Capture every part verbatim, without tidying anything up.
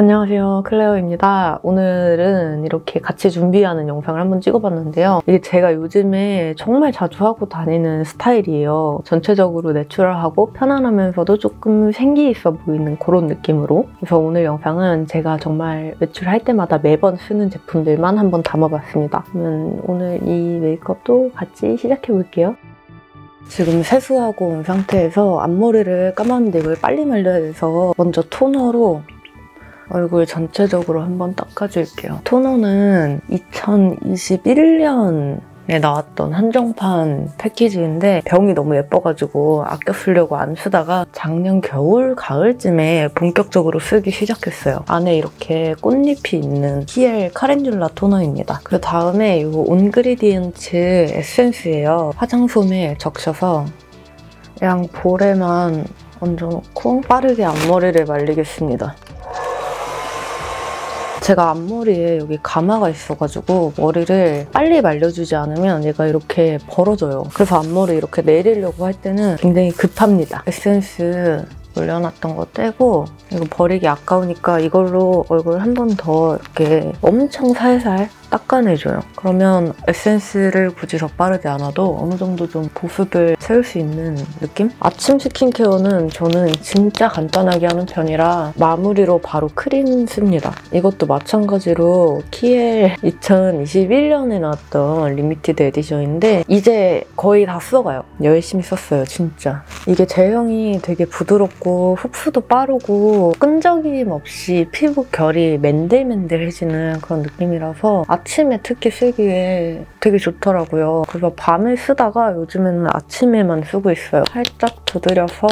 안녕하세요, 클레어입니다. 오늘은 이렇게 같이 준비하는 영상을 한번 찍어봤는데요. 이게 제가 요즘에 정말 자주 하고 다니는 스타일이에요. 전체적으로 내추럴하고 편안하면서도 조금 생기 있어 보이는 그런 느낌으로. 그래서 오늘 영상은 제가 정말 외출할 때마다 매번 쓰는 제품들만 한번 담아봤습니다. 그러면 오늘 이 메이크업도 같이 시작해볼게요. 지금 세수하고 온 상태에서 앞머리를 감았는데 이걸 빨리 말려야 돼서 먼저 토너로 얼굴 전체적으로 한번 닦아줄게요. 토너는 이천이십일 년에 나왔던 한정판 패키지인데 병이 너무 예뻐가지고 아껴 쓰려고 안 쓰다가 작년 겨울, 가을쯤에 본격적으로 쓰기 시작했어요. 안에 이렇게 꽃잎이 있는 티엘 카렌듈라 토너입니다. 그 다음에 이 온그리디언츠 에센스예요. 화장솜에 적셔서 그냥 볼에만 얹어놓고 빠르게 앞머리를 말리겠습니다. 제가 앞머리에 여기 가마가 있어가지고 머리를 빨리 말려주지 않으면 얘가 이렇게 벌어져요. 그래서 앞머리 이렇게 내리려고 할 때는 굉장히 급합니다. 에센스 올려놨던 거 떼고 이거 버리기 아까우니까 이걸로 얼굴 한 번 더 이렇게 엄청 살살 닦아내줘요. 그러면 에센스를 굳이 더 빠르지 않아도 어느 정도 좀 보습을 채울 수 있는 느낌? 아침 스킨케어는 저는 진짜 간단하게 하는 편이라 마무리로 바로 크림 씁니다. 이것도 마찬가지로 키엘 이천이십일 년에 나왔던 리미티드 에디션인데 이제 거의 다 써가요. 열심히 썼어요, 진짜. 이게 제형이 되게 부드럽고 흡수도 빠르고 끈적임 없이 피부 결이 맨들맨들해지는 그런 느낌이라서 아침에 특히 쓰기에 되게 좋더라고요. 그래서 밤에 쓰다가 요즘에는 아침에만 쓰고 있어요. 살짝 두드려서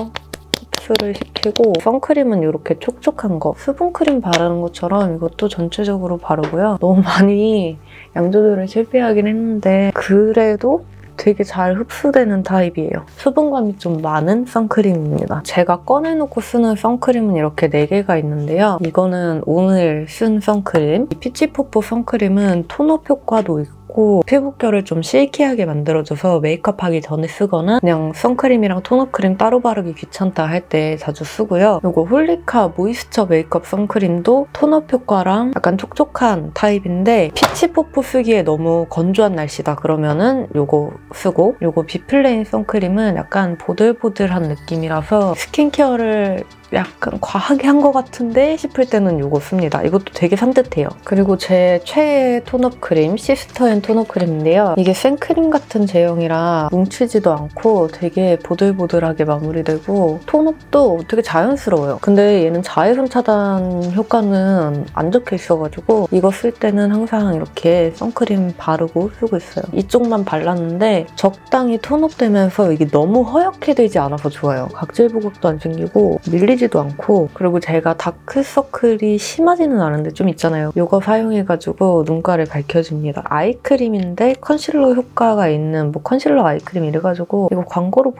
흡수를 시키고 선크림은 이렇게 촉촉한 거 수분크림 바르는 것처럼 이것도 전체적으로 바르고요. 너무 많이 양 조절을 실패하긴 했는데 그래도 되게 잘 흡수되는 타입이에요. 수분감이 좀 많은 선크림입니다. 제가 꺼내놓고 쓰는 선크림은 이렇게 네 개가 있는데요. 이거는 오늘 쓴 선크림. 이 피치포포 선크림은 톤업 효과도 있고 피부결을 좀 실키하게 만들어줘서 메이크업하기 전에 쓰거나 그냥 선크림이랑 톤업 크림 따로 바르기 귀찮다 할 때 자주 쓰고요. 이거 홀리카 모이스처 메이크업 선크림도 톤업 효과랑 약간 촉촉한 타입인데 피치포포 쓰기에 너무 건조한 날씨다 그러면은 이거 쓰고 이거 비플레인 선크림은 약간 보들보들한 느낌이라서 스킨케어를 약간 과하게 한 것 같은데 싶을 때는 이거 씁니다. 이것도 되게 산뜻해요. 그리고 제 최애 톤업 크림, 시스터앤 톤업 크림인데요. 이게 생크림 같은 제형이라 뭉치지도 않고 되게 보들보들하게 마무리되고 톤업도 되게 자연스러워요. 근데 얘는 자외선 차단 효과는 안 적혀 있어가지고 이거 쓸 때는 항상 이렇게 선크림 바르고 쓰고 있어요. 이쪽만 발랐는데 적당히 톤업되면서 이게 너무 허옇게 되지 않아서 좋아요. 각질 부각도 안 생기고 밀리 지도 않고 그리고 제가 다크서클이 심하지는 않은데 좀 있잖아요. 이거 사용해가지고 눈가를 밝혀줍니다. 아이크림인데 컨실러 효과가 있는 뭐 컨실러 아이크림 이래가지고 이거 광고로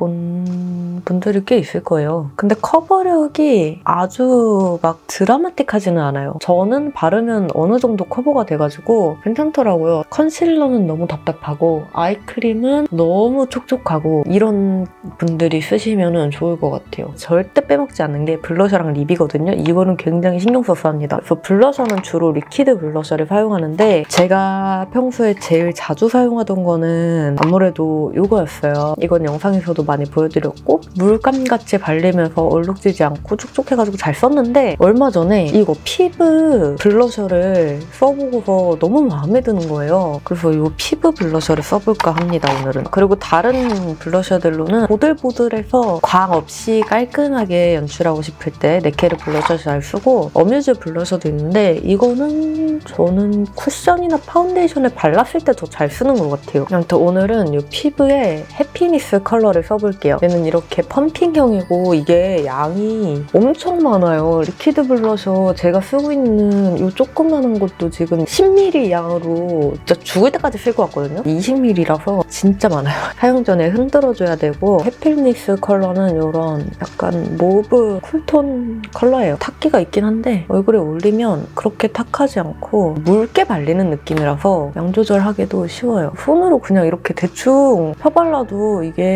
본 분들이 꽤 있을 거예요. 근데 커버력이 아주 막 드라마틱하지는 않아요. 저는 바르면 어느 정도 커버가 돼가지고 괜찮더라고요. 컨실러는 너무 답답하고 아이크림은 너무 촉촉하고 이런 분들이 쓰시면 좋을 것 같아요. 절대 빼먹지 않는 게 블러셔랑 립이거든요. 이거는 굉장히 신경 써서 합니다. 그래서 블러셔는 주로 리퀴드 블러셔를 사용하는데 제가 평소에 제일 자주 사용하던 거는 아무래도 이거였어요. 이건 영상에서도 많이 보여드렸고 물감같이 발리면서 얼룩지지 않고 촉촉해가지고 잘 썼는데 얼마 전에 이거 피부 블러셔를 써보고서 너무 마음에 드는 거예요. 그래서 이 피부 블러셔를 써볼까 합니다, 오늘은. 그리고 다른 블러셔들로는 보들보들해서 광 없이 깔끔하게 연출하고 싶을 때 네케르 블러셔 잘 쓰고 어뮤즈 블러셔도 있는데 이거는 저는 쿠션이나 파운데이션에 발랐을 때 더 잘 쓰는 것 같아요. 아무튼 오늘은 이 피부에 해피니스 컬러를 써볼게요. 얘는 이렇게 펌핑형이고 이게 양이 엄청 많아요. 리퀴드 블러셔 제가 쓰고 있는 이 조그마한 것도 지금 십 밀리리터 양으로 진짜 죽을 때까지 쓸 것 같거든요. 이십 밀리리터라서 진짜 많아요. 사용 전에 흔들어줘야 되고 해피니스 컬러는 이런 약간 모브 쿨톤 컬러예요. 탁기가 있긴 한데 얼굴에 올리면 그렇게 탁하지 않고 묽게 발리는 느낌이라서 양 조절하기도 쉬워요. 손으로 그냥 이렇게 대충 펴발라도 이게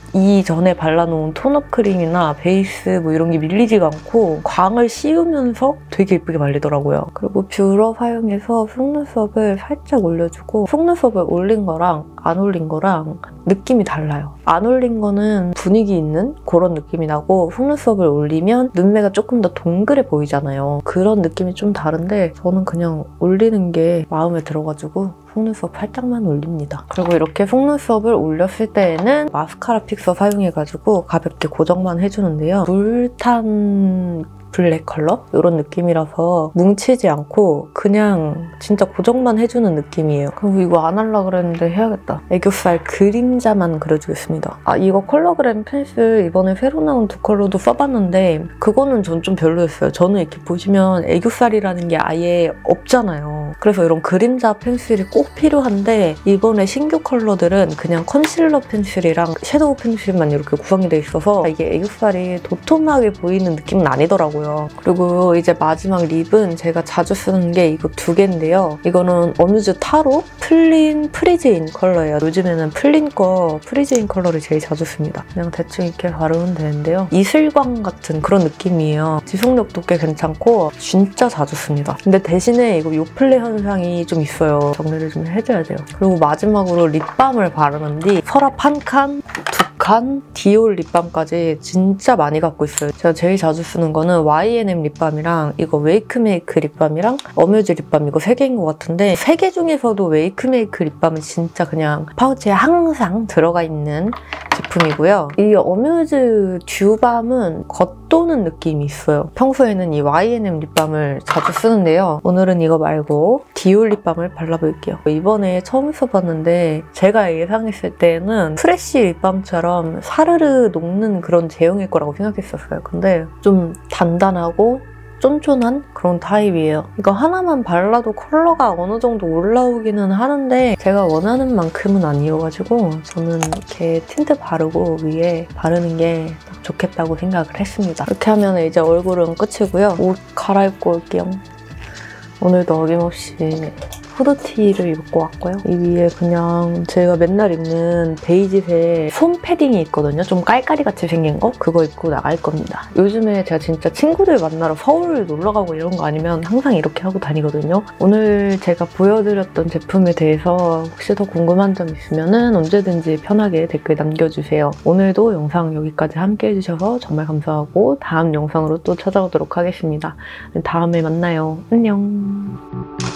이전에 발라놓은 톤업 크림이나 베이스 뭐 이런 게 밀리지가 않고 광을 씌우면서 되게 예쁘게 말리더라고요. 그리고 뷰러 사용해서 속눈썹을 살짝 올려주고 속눈썹을 올린 거랑 안 올린 거랑 느낌이 달라요. 안 올린 거는 분위기 있는 그런 느낌이 나고 속눈썹을 올리면 눈매가 조금 더 동그래 보이잖아요. 그런 느낌이 좀 다른데 저는 그냥 올리는 게 마음에 들어가지고 속눈썹 살짝만 올립니다. 그리고 이렇게 속눈썹을 올렸을 때에는 마스카라 픽서 사용해가지고 가볍게 고정만 해주는데요. 물탄 블랙 컬러? 이런 느낌이라서 뭉치지 않고 그냥 진짜 고정만 해주는 느낌이에요. 그리고 이거 안 하려고 그랬는데 해야겠다. 애교살 그림자만 그려주겠습니다. 아, 이거 컬러그램 펜슬 이번에 새로 나온 두 컬러도 써봤는데 그거는 전 좀 별로였어요. 저는 이렇게 보시면 애교살이라는 게 아예 없잖아요. 그래서 이런 그림자 펜슬이 꼭 필요한데 이번에 신규 컬러들은 그냥 컨실러 펜슬이랑 섀도우 펜슬만 이렇게 구성이 돼 있어서 이게 애교살이 도톰하게 보이는 느낌은 아니더라고요. 그리고 이제 마지막 립은 제가 자주 쓰는 게 이거 두 개인데요. 이거는 어뮤즈 타로 플린 프리즈인 컬러예요. 요즘에는 플린 거 프리즈인 컬러를 제일 자주 씁니다. 그냥 대충 이렇게 바르면 되는데요. 이슬광 같은 그런 느낌이에요. 지속력도 꽤 괜찮고 진짜 자주 씁니다. 근데 대신에 이거 요플레 현상이 좀 있어요. 정리를 좀 해줘야 돼요. 그리고 마지막으로 립밤을 바르는 뒤 서랍 한 칸, 두 칸, 디올 립밤까지 진짜 많이 갖고 있어요. 제가 제일 자주 쓰는 거는 와이엔엠 립밤이랑 이거 웨이크메이크 립밤이랑 어뮤즈 립밤 이거 세 개인 것 같은데 세 개 중에서도 웨이크메이크 립밤은 진짜 그냥 파우치에 항상 들어가 있는 제품이고요. 이 어뮤즈 듀밤은 겉도는 느낌이 있어요. 평소에는 이 와이엔엠 립밤을 자주 쓰는데요. 오늘은 이거 말고 디올 립밤을 발라볼게요. 이번에 처음 써봤는데 제가 예상했을 때는 프레쉬 립밤처럼 사르르 녹는 그런 제형일 거라고 생각했었어요. 근데 좀 단단하고 쫀쫀한 그런 타입이에요. 이거 하나만 발라도 컬러가 어느 정도 올라오기는 하는데 제가 원하는 만큼은 아니어가지고 저는 이렇게 틴트 바르고 위에 바르는 게 딱 좋겠다고 생각을 했습니다. 이렇게 하면 이제 얼굴은 끝이고요. 옷 갈아입고 올게요. 오늘도 어김없이 후드티를 입고 왔고요. 이 위에 그냥 제가 맨날 입는 베이지색 솜 패딩이 있거든요. 좀 깔깔이같이 생긴 거? 그거 입고 나갈 겁니다. 요즘에 제가 진짜 친구들 만나러 서울 놀러가고 이런 거 아니면 항상 이렇게 하고 다니거든요. 오늘 제가 보여드렸던 제품에 대해서 혹시 더 궁금한 점 있으면 언제든지 편하게 댓글 남겨주세요. 오늘도 영상 여기까지 함께 해주셔서 정말 감사하고 다음 영상으로 또 찾아오도록 하겠습니다. 다음에 만나요. 안녕.